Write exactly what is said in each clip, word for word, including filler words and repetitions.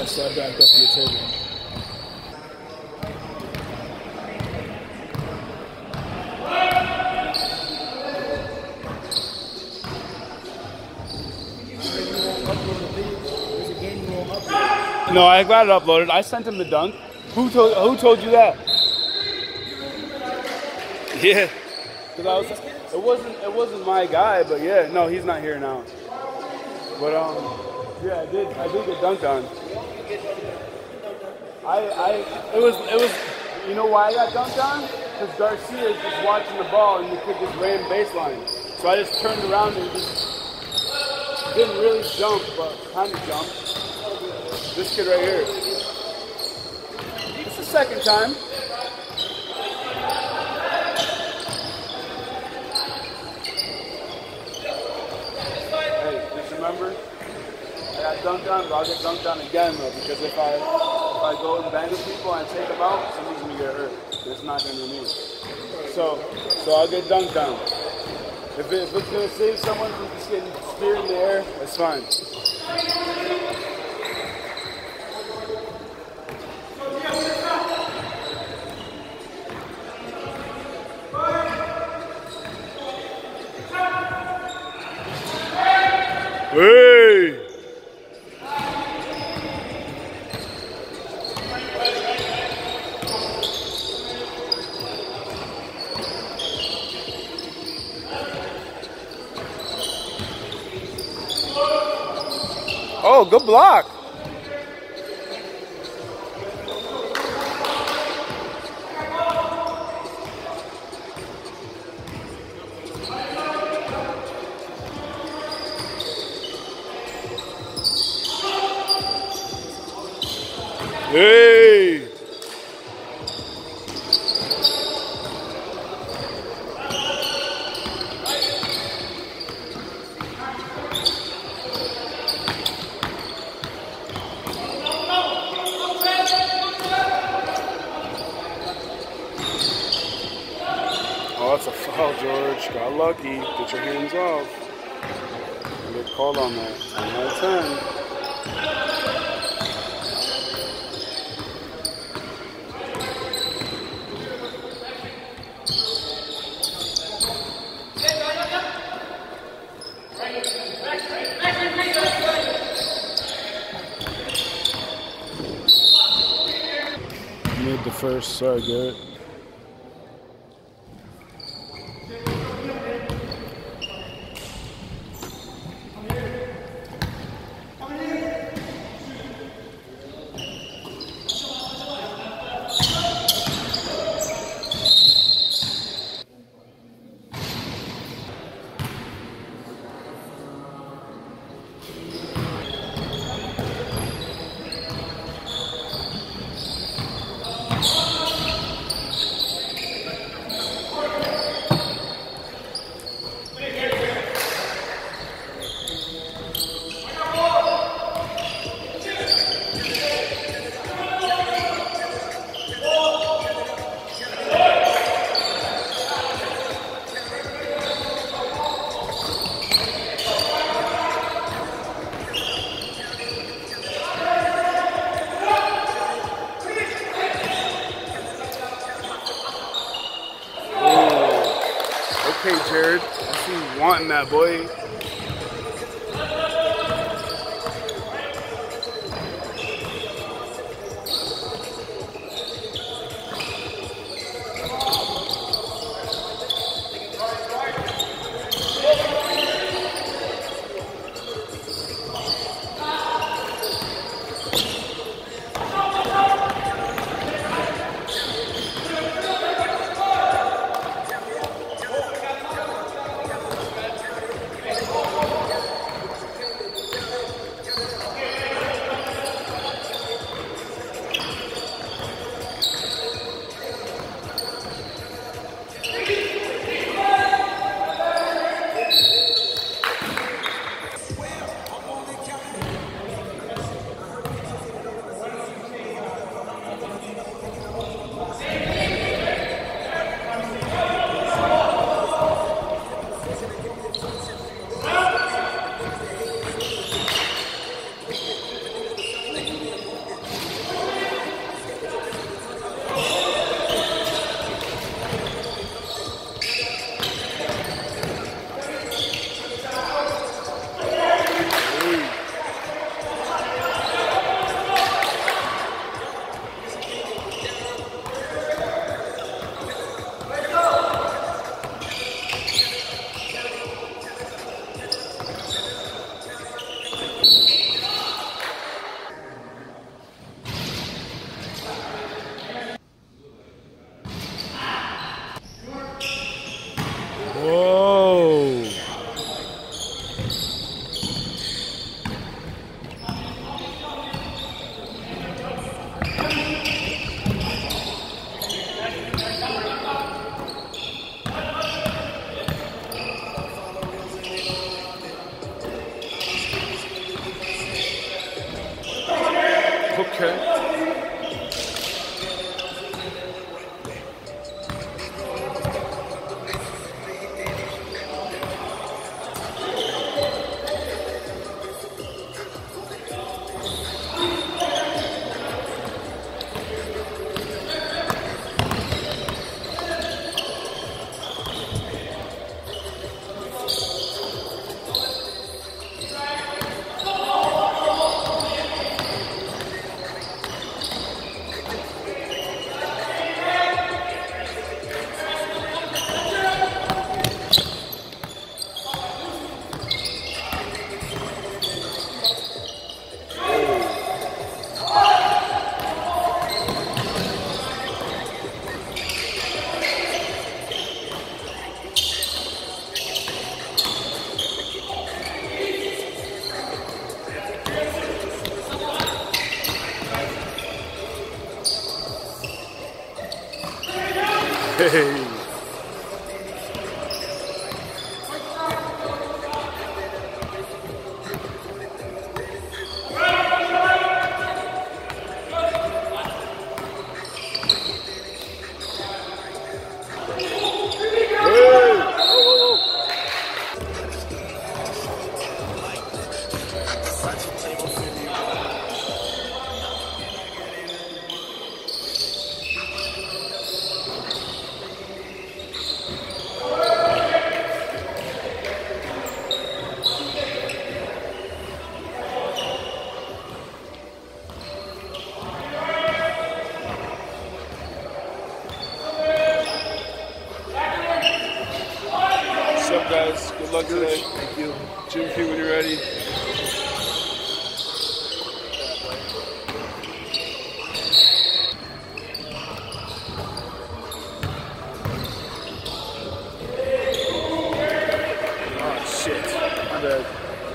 Yeah, so I backed up to your table. No, I got it uploaded. I sent him the dunk. Who told Who told you that? Yeah, because I was. It wasn't. It wasn't my guy, but yeah. No, he's not here now. But um, yeah, I did. I did get dunked on. I. I. It was. It was. You know why I got dunked on? Because Garcia is just watching the ball and the kid just ran baseline. So I just turned around and just didn't really jump, but kind of jumped. This kid right here. It's the second time. Hey, just remember, I got dunked on, but I'll get dunked on again though, because if I if I go and bang with people and take them out, somebody's gonna get hurt. It's not gonna be me. So, so I'll get dunked on. If, it, if it's gonna save someone from just getting speared in the air, that's fine. Hey! Oh, good block. Hey! Oh, that's a foul, George. Got lucky. Get your hands off. Get called on that. ten out of ten. Made the first, sorry, Garrett. Okay, Jared, I see you wanting that, boy. Okay. Hey. What's up, guys? Good luck today. Thank you. Jim P, when you're ready. Oh, shit. My bad.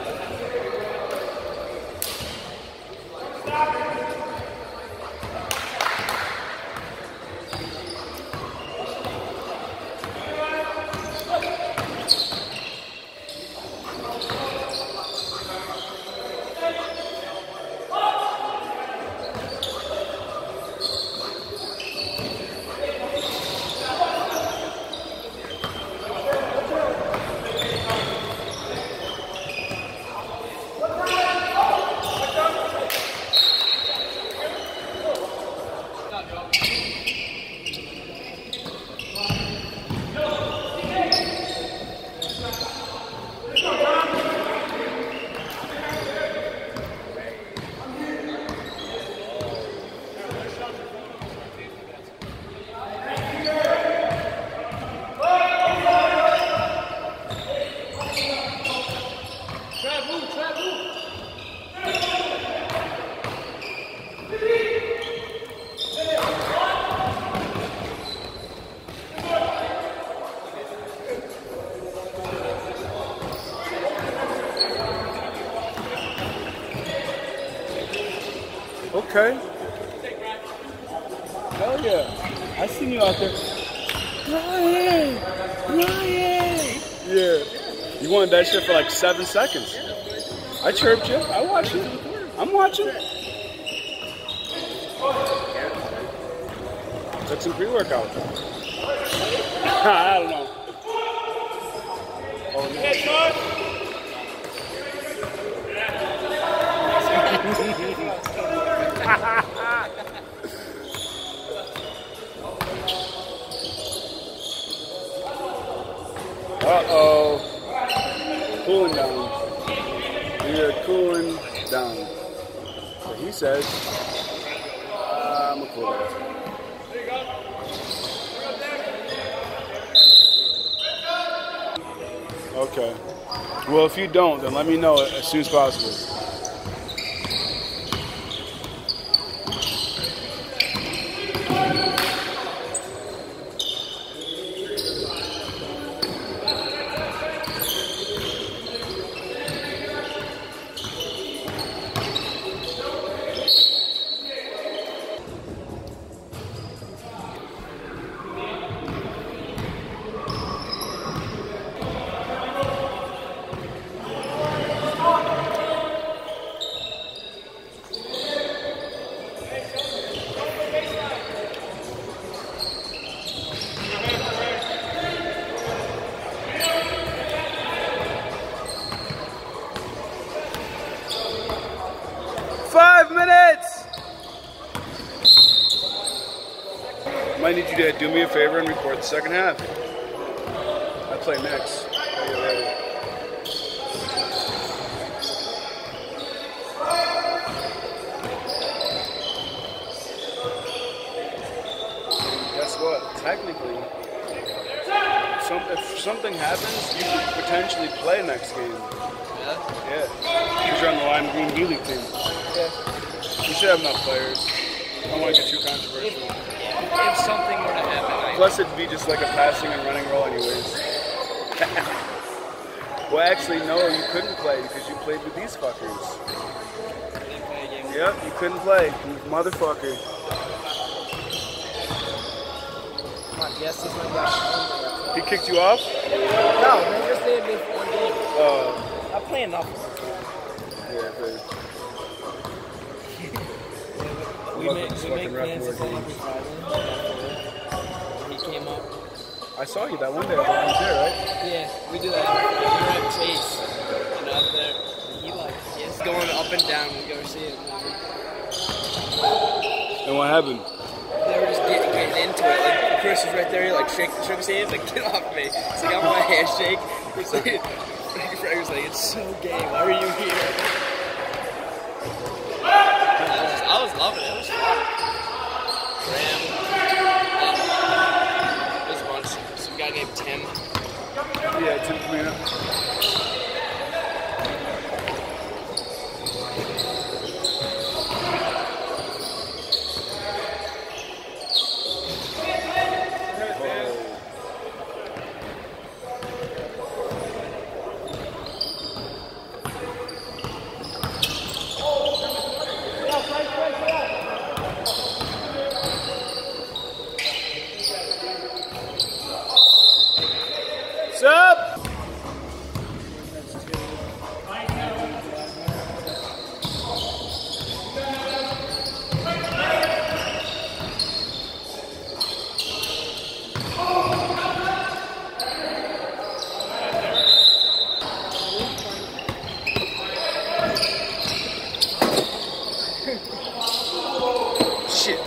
Okay. Hell yeah. I seen you out there. Ryan! Ryan! Yeah. You wanted that shit for like seven seconds. I chirped you. I watched you. I'm watching. Took some pre-workout. I don't know. Oh, no. Hey, Sean! Uh-oh. Cooling down. We are cooling down. So he says, uh, I'm a cool down. Okay. Well, if you don't, then let me know as soon as possible. need you to do me a favor and record the second half. I play next. Are you ready? Guess what? Technically, some, if something happens, you could potentially play next game. Yeah? Yeah. Because you're on the Lime Green B-League team. Yeah. You should have enough players. I don't want to get too controversial. Yeah, if something were to happen, I Plus, it'd be just like a passing and running role anyways. Well, actually, no, you couldn't play because you played with these fuckers. didn't play a game. Yep, you couldn't play. You motherfucker. Come on, yes, this one got. He kicked you off? No, they just did me for one game. Uh, I'm playing enough. yeah, but We make, we make plans to play every Friday. He came up. I saw you that one day. I thought you was there, right? Yeah, we do that. We were at Chase, and up there, he like, he's going up and down. We go see it. And what happened? They were just getting, getting into it. Like Chris was right there. He like shake, shook his hands, like get off me. It's like I want my handshake. It's like Frank was like, it's so gay. Why are you here? I was loving it. It was fun. Graham. There was a bunch. Some guy named Tim. Yeah, Tim Camino. Sup? Shit.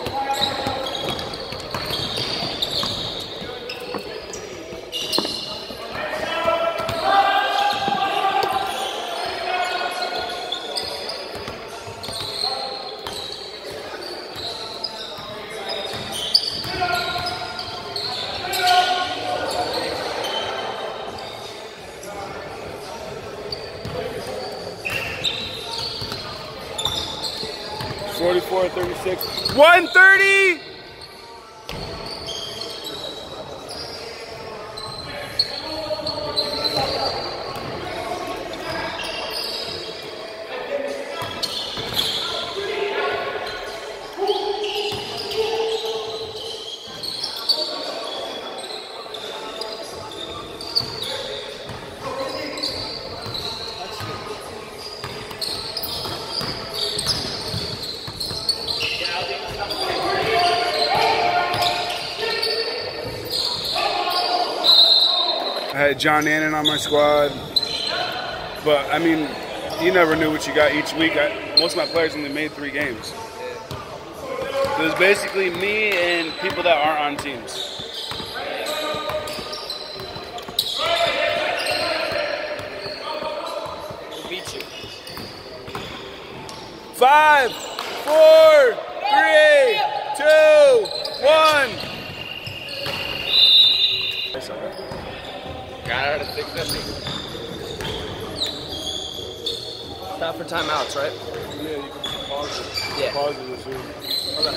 forty-four thirty-six. one thirty! I had John Annan on my squad, but I mean, you never knew what you got each week. I, most of my players only made three games. So it was basically me and people that aren't on teams. We'll beat you. Five, four, three, two, one. Got out of six fifty. Stop for timeouts, right? Yeah, you can pause it. Yeah. Pause it this week. Okay.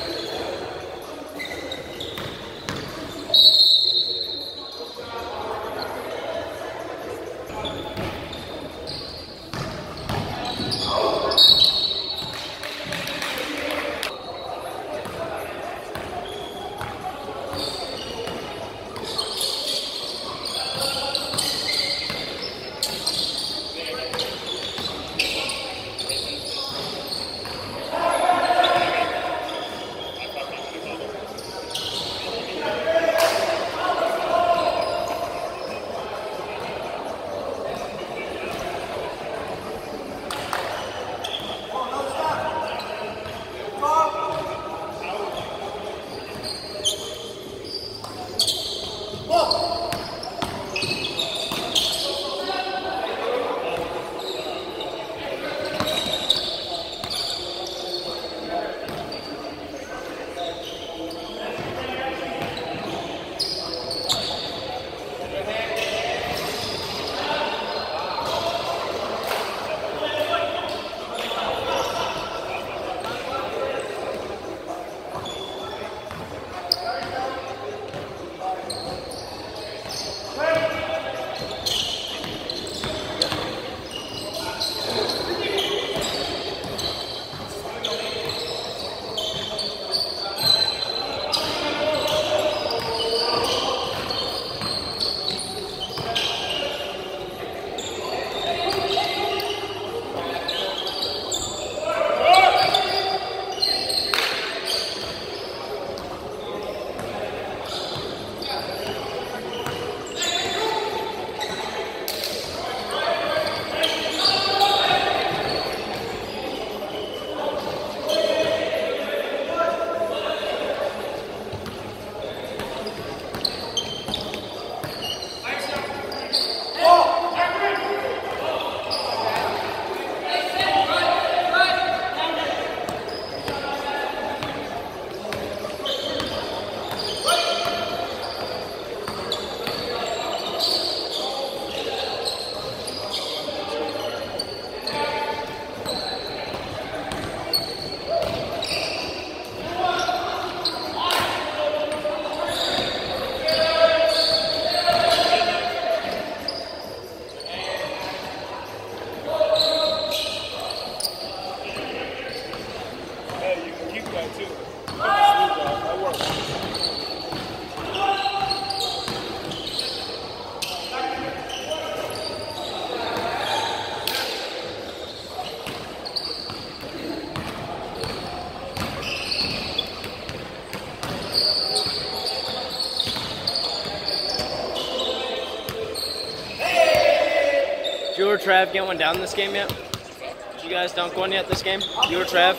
Did you or Trav get one down this game yet? Did you guys dunk one yet this game? You or Trav?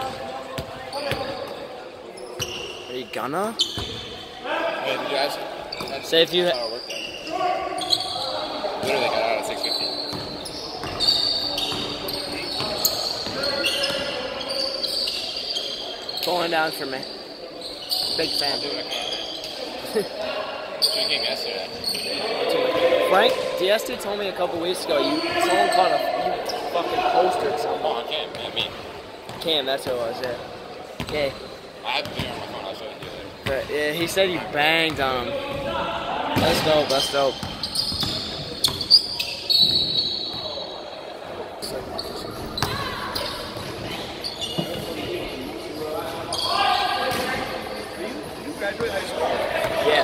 Are you gonna? Hey, did you guys? Say if you. That's how it worked out. Literally got out at six fifty. Pulling down for me. Big fan. Drinking yesterday. Frank Dieste told me a couple weeks ago you someone caught a you fucking postered someone. Oh, I can't, man. Me. Cam, that's who it was, yeah. Yeah. I have beer on my phone. I'll show it to you later. But, yeah, he said you banged on him. That's dope, that's dope. Yeah.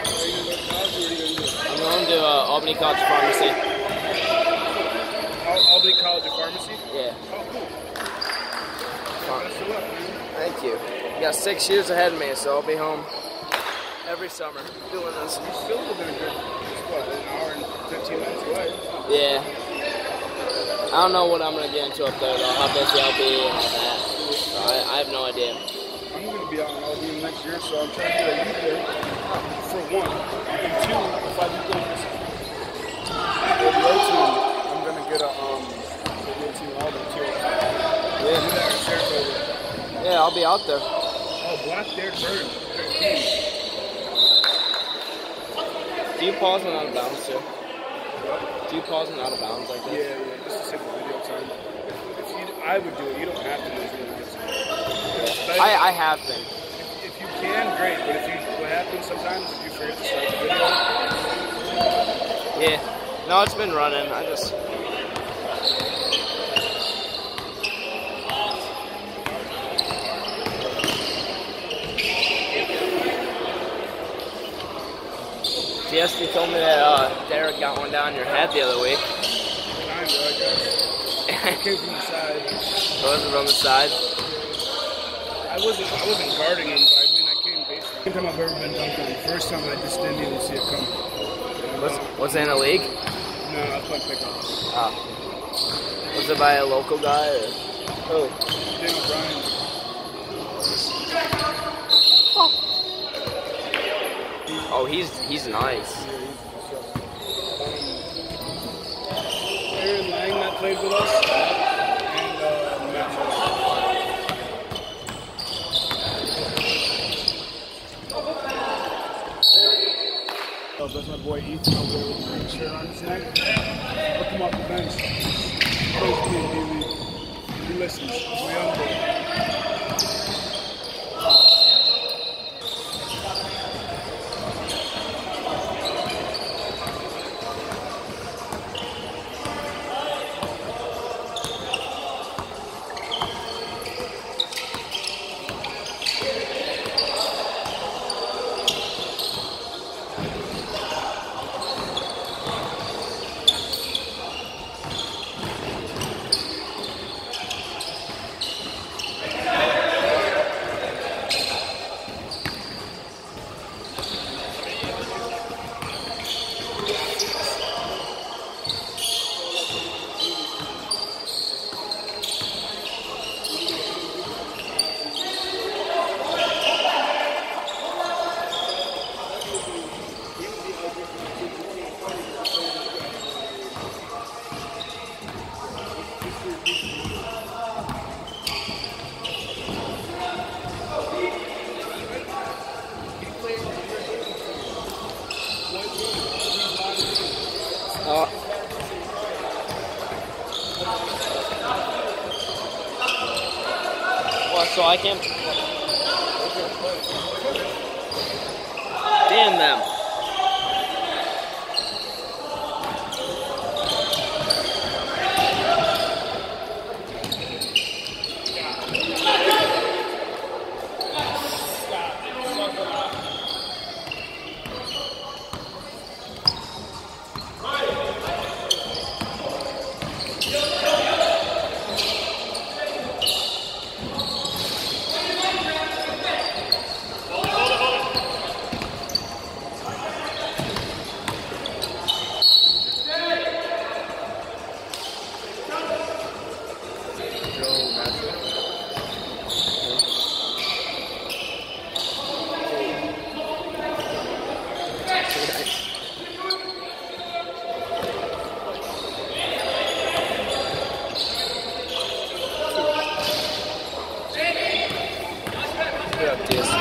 I'm going to uh, Albany College of Pharmacy. Albany College of Pharmacy? Yeah. Oh, cool. Best of luck, man. Thank you. You got six years ahead of me, so I'll be home every summer doing this. You still live in a good, what, an hour and fifteen minutes away? Yeah. I don't know what I'm going to get into up there, though, how busy I'll be and all that. So I, I have no idea. I'm going to be out in Albany next year, so I'm trying to get a youth there, for one. And two, if I do go to the road team, I'm going to get a, um, the road team in Albany, too. Yeah. Do that in Saratoga. Yeah, I'll be out there. Oh, Black Bear Bird. Do you pause when out of bounds, too? Do you pause when out of bounds like Yeah, this? yeah, just to save the video time. If, if you, I would do it. You don't have to do it. I, I have been. If, if you can, great. But if you, what happens sometimes if you forget to start the video? Yeah. No, it's been running. I just. Yes, you told me that uh, Derek got one down your head the other week. Kind of, I guess. It came from the side. Was it from the side? I wasn't, I wasn't guarding him, but I mean, I came basically. Second time I've ever been dunked on. First time I just didn't even see it come. Was, was it in a league? No, I was playing pickup. Oh. Was it by a local guy or? Oh. Dan O'Brien. Oh, he's he's nice. Aaron Lang that played with us, and uh, Matt Moore. Oh, that's my boy Ethan over there with the green shirt on his neck. Look him off the bench. Plays me in D-League. He listens. He's my young boy. Oh. What, so I can? Damn them. What up, Diz?